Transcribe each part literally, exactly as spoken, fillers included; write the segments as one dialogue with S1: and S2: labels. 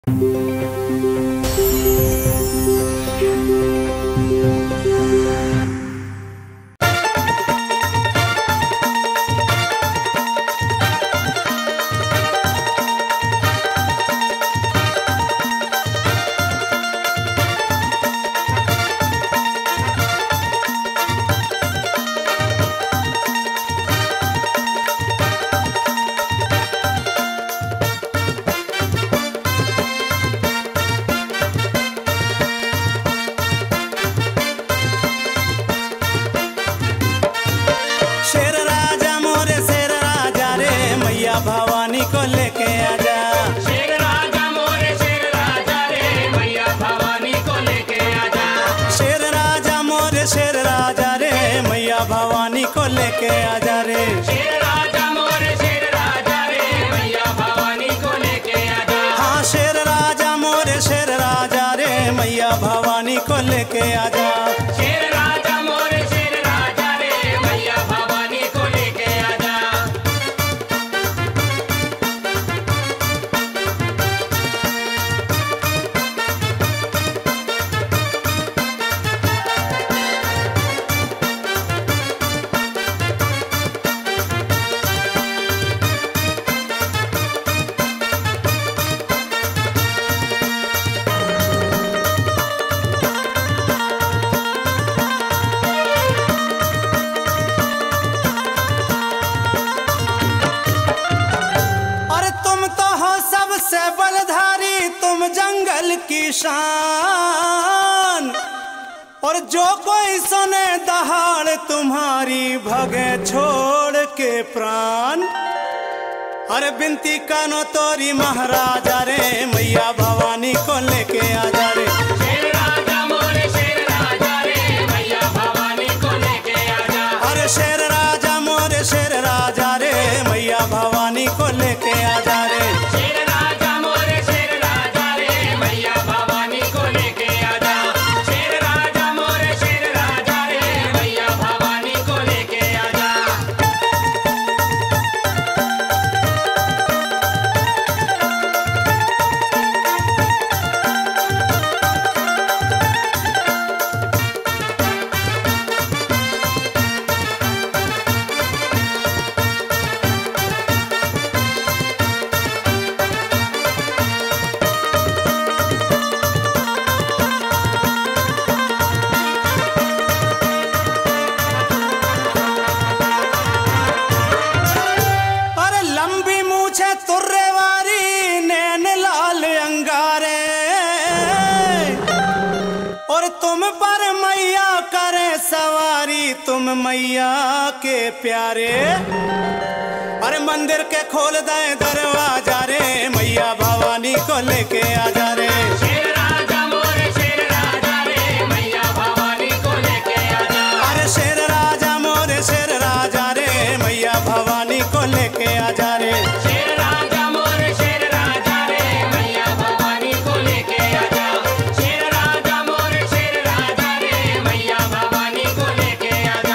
S1: भवानी को लेके आजा।
S2: शेर राजा मोरे शेर राजा रे मैया भवानी को लेके आजा।
S1: शेर राजा मोरे शेर राजा रे मैया भवानी को लेके आजा रे।
S2: शेर राजा मोरे शेर राजा रे मैया भवानी को लेके आजा।
S1: हाँ शेर राजा मोरे शेर राजा रे मैया भवानी को लेके आजा।
S2: शेर राजा मोरे शेर राजा रे मैया भवानी को लेके आजा।
S1: सबसे बलधारी तुम जंगल की शान, और जो कोई सुने दहाड़ तुम्हारी भगे छोड़ के प्राण। अरे बिनती कानो तोरी महाराजा रे मैया भवानी को लेके आजा रे।
S2: शेर राजा मोरे शेर राजा रे मैया भवानी को लेके आजा।
S1: अरे शेर राजा मोरे शेर राजा रे मैया भवानी को लेके आजा रे। तुम पर मैया करे सवारी तुम मैया के प्यारे। अरे मंदिर के खोल दे दरवाजा रे मैया भवानी को लेके आजा रे।
S2: शेर राजा मोरे शेर राजा रे मैया भवानी को लेके आजा।
S1: अरे शेर राजा मोरे शेर राजा रे मैया भवानी को लेके आजा रे।
S2: शेर राजा मोरे शेर राजा रे मैया भवानी को लेके आजा। शेर राजा मोरे शेर राजा रे मैया भवानी को लेके आजा।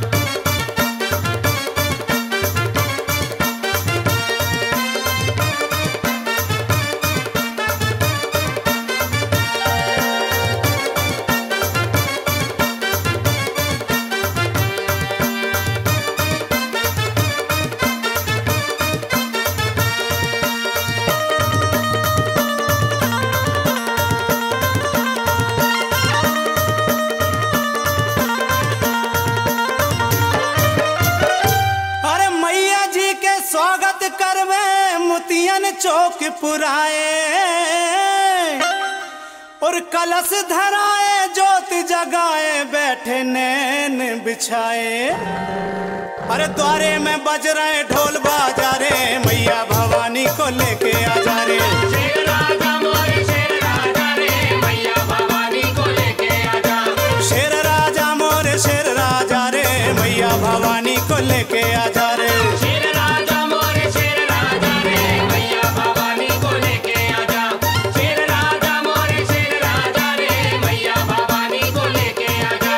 S1: स्वागत करवे मुतियन चौक पुराए, और कलश धराए ज्योत जगाए बैठे नैन बिछाए। अरे द्वारे में बज रहे ढोल बाजा रे मैया भवानी को लेके आजा रे।
S2: शेर राजा मोरे शेर राजा रे मैया भवानी को लेके आजा।
S1: शेर राजा मोरे शेर राजा रे मैया भवानी को लेके आजा रे।
S2: शेर राजा मोरे शेर राजा रे मैया भवानी को लेके आजा। शेर राजा मोरे शेर राजा रे मैया भवानी को लेके आजा।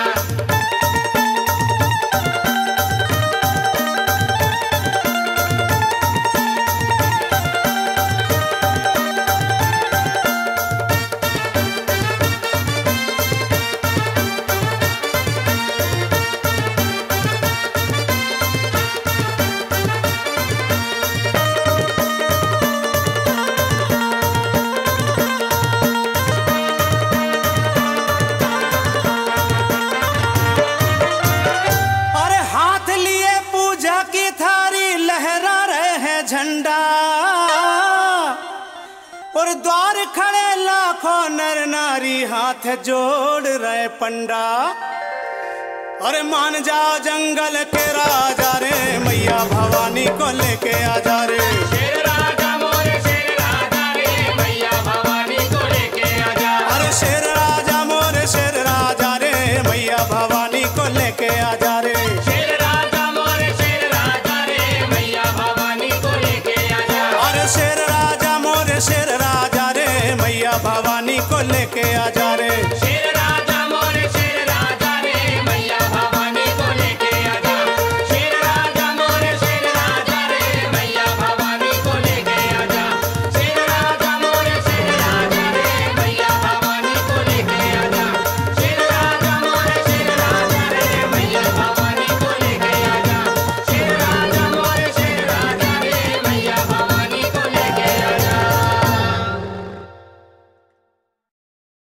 S1: द्वार खड़े लाखों नर नारी हाथ जोड़ रहे पंडा। अरे मान जाओ जंगल के राजा रे, मैया भवानी को लेके आजा रे।